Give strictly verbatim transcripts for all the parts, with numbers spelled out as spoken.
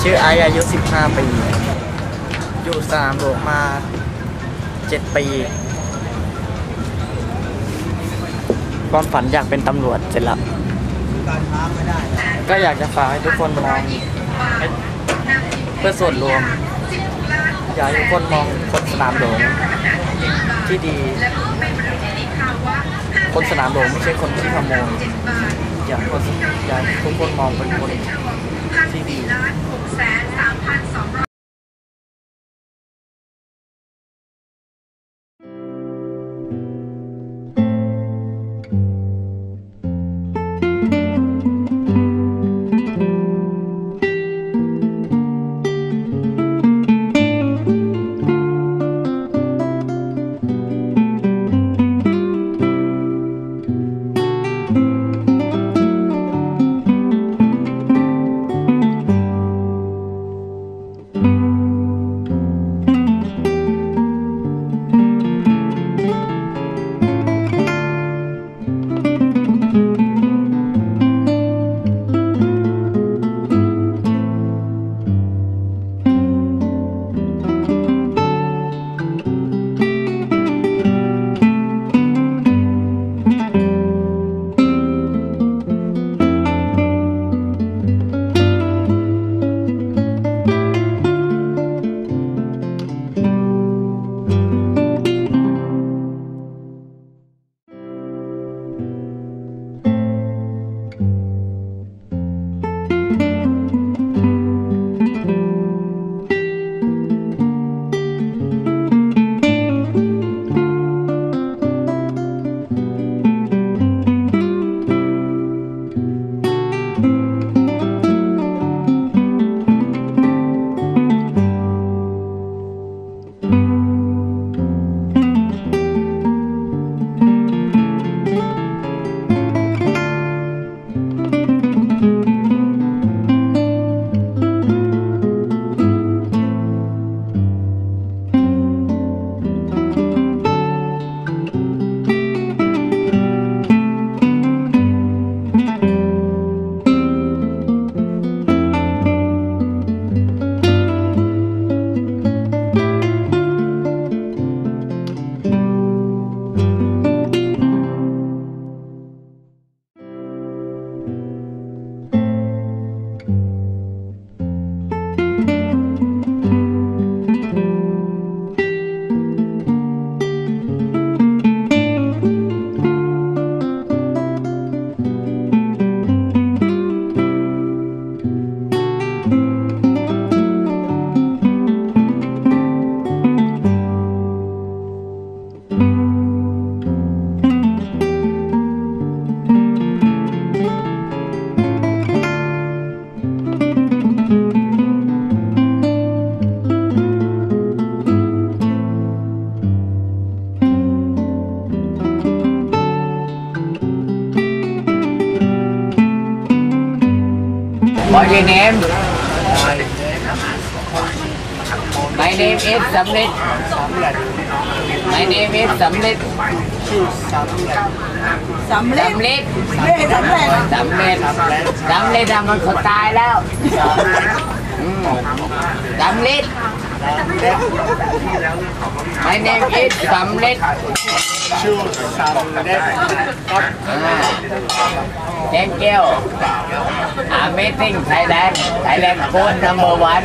ชื่อไออายุสิบห้าปีอยู่สนามหลวงมาเจ็ดปีความฝันอยากเป็นตำรวจเสร็จแล้วก็อยากจะฝากให้ทุกคนมองเพื่อส่วนรวมอยากให้ทุกคนมองคนสนามหลวงที่ดีคนสนามหลวงไม่ใช่คนที่ขโมยอยากคนอยากทุกคนมองเป็นคนที่ดี What's your name? My name is Samrit. My name is Samrit. Samrit. Samrit. Samrit. Samrit มันคนตายแล้ว Samrit. My name is Samrit. Thank you. Amazing Thailand. Thailand food number one.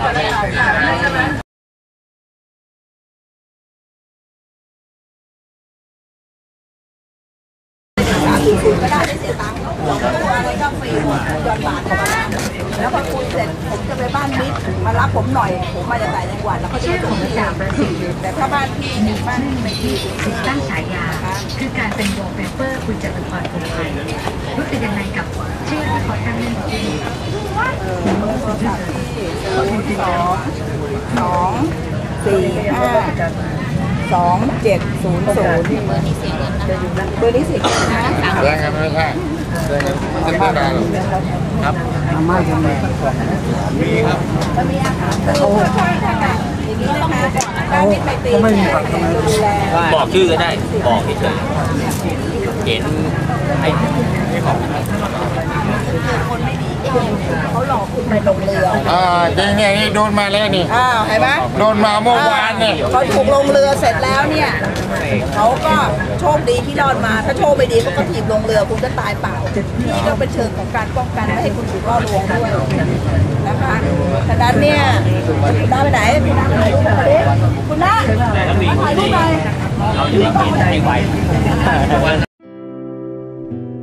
ก็ได้ไม่เสียตังค์อะไรก็ฟรีหมดย้อนบาทแล้วพอคุยเสร็จผมจะไปบ้านมิตรมารับผมหน่อยผมมาจากต่างจังหวัดแล้วเขาจะส่งที่จากแต่ถ้าบ้านพี่เนี่ยบ้านไม่ที่ติดตั้งฉายาคือการเป็นวอลเปเปอร์คุณจตุพรคงไทยรู้สึกยังไงกับชื่อที่ขอตั้งเล่นที่เบอร์โทรศัพท์ที่สองสองสี่ห้าสองเจ็ดศูนย์ศูนย์เบอร์นี้เสียเงินนะเบอร์นี้เสียเงินนะแรงกันไม่ใช่แรงกันไม่ใช่ได้หรอกครับไม่ทำไมมีครับมีอาหารโอ้อย่างนี้นะคะการที่ไปตีดูแลบอกชื่อก็ได้บอกเฉยเห็นให้ให้ของคนไม่ดีเขาหลอกคุณไปลงเรืออ่าจริงเนี่ยนี่โดนมาแล้วนี่อ้าวเห็นไหมโดนมาเมื่อวานเนี่ยเขาถูกลงเรือเสร็จแล้วเนี่ยเขาก็โชคดีที่รอดมาถ้าโชคไม่ดีเขาก็ถีบลงเรือคุณก็ตายเปล่านี่ก็เป็นเชิงของการป้องกันไม่ให้คุณถูกล่อลวงด้วยนะคะฉะนั้นเนี่ยคุณน้าไปไหนคุณน้าไปไหนรูปมาดิคุณน้ามาถ่ายรูปหน่อยเราอยู่ในที่ไหว